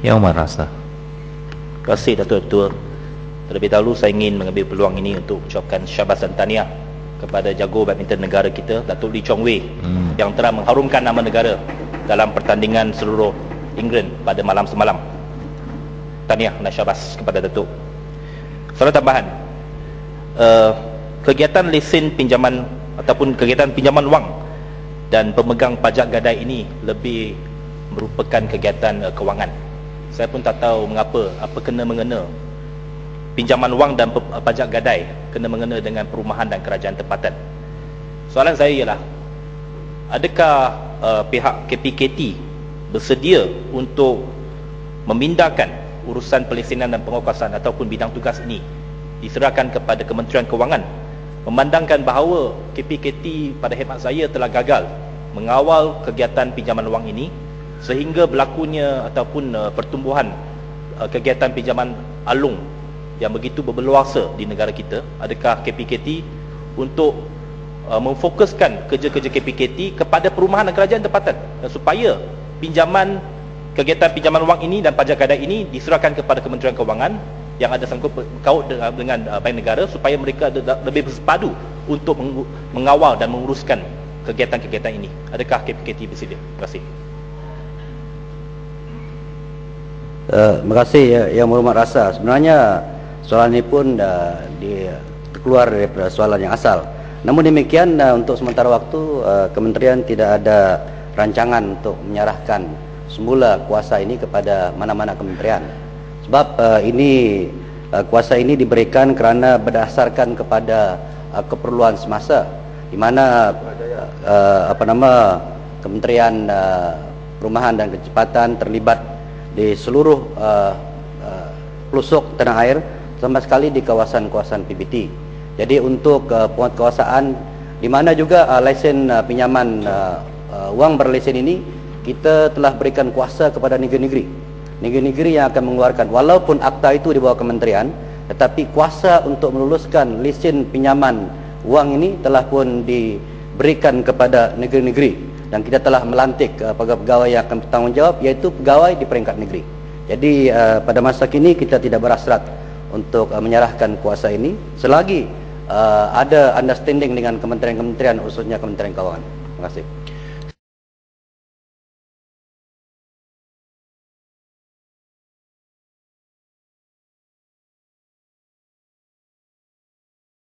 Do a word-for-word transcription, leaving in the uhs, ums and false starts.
Yang merasa. Terima kasih Datuk Ketua. Terlebih dahulu saya ingin mengambil peluang ini untuk ucapkan syabas dan tahniah kepada jago badminton negara kita, Datuk Lee Chong Wei, hmm. yang telah mengharumkan nama negara dalam pertandingan seluruh England pada malam semalam. Tahniah dan syabas kepada Datuk. Soalan tambahan, uh, kegiatan lesen pinjaman ataupun kegiatan pinjaman wang dan pemegang pajak gadai ini lebih merupakan kegiatan uh, kewangan. Saya pun tak tahu mengapa, apa kena-mengena pinjaman wang dan pajak gadai kena mengena dengan perumahan dan kerajaan tempatan. Soalan saya ialah, adakah uh, pihak K P K T bersedia untuk memindahkan urusan pelesenan dan penguatkuasaan ataupun bidang tugas ini diserahkan kepada Kementerian Kewangan, memandangkan bahawa K P K T pada khidmat saya telah gagal mengawal kegiatan pinjaman wang ini sehingga berlakunya ataupun uh, pertumbuhan uh, kegiatan pinjaman alung yang begitu berbeluasa di negara kita. Adakah K P K T untuk uh, memfokuskan kerja-kerja K P K T kepada perumahan dan kerajaan tempatan, dan supaya pinjaman kegiatan pinjaman wang ini dan pajak gadai ini diserahkan kepada Kementerian Kewangan yang ada sangkut kaut dengan, dengan uh, Bank Negara, supaya mereka ada, lebih bersepadu untuk mengawal dan menguruskan kegiatan-kegiatan ini. Adakah K P K T bersedia? Terima kasih. Uh, terima kasih ya, Yang Berhormat Rasa. Sebenarnya soalan ini pun uh, di, keluar daripada soalan yang asal. Namun demikian, uh, untuk sementara waktu uh, Kementerian tidak ada rancangan untuk menyerahkan semula kuasa ini kepada mana-mana kementerian. Sebab uh, ini uh, kuasa ini diberikan kerana berdasarkan kepada uh, keperluan semasa, di mana uh, apa nama Kementerian uh, Perumahan dan Kecepatan terlibat di seluruh uh, uh, pelosok tanah air, sama sekali di kawasan-kawasan P B T. Jadi untuk uh, penguatkuasaan di mana juga uh, lesen uh, pinjaman uh, uh, wang berlesen ini, kita telah berikan kuasa kepada negeri-negeri. Negeri-negeri yang akan mengeluarkan, walaupun akta itu di bawah kementerian, tetapi kuasa untuk meluluskan lesen pinjaman wang ini telah pun diberikan kepada negeri-negeri. Dan kita telah melantik uh, pegawai-pegawai yang akan bertanggungjawab, iaitu pegawai di peringkat negeri. Jadi uh, pada masa kini kita tidak berhasrat untuk uh, menyerahkan kuasa ini selagi uh, ada understanding dengan kementerian-kementerian, khususnya Kementerian Kewangan. Terima kasih.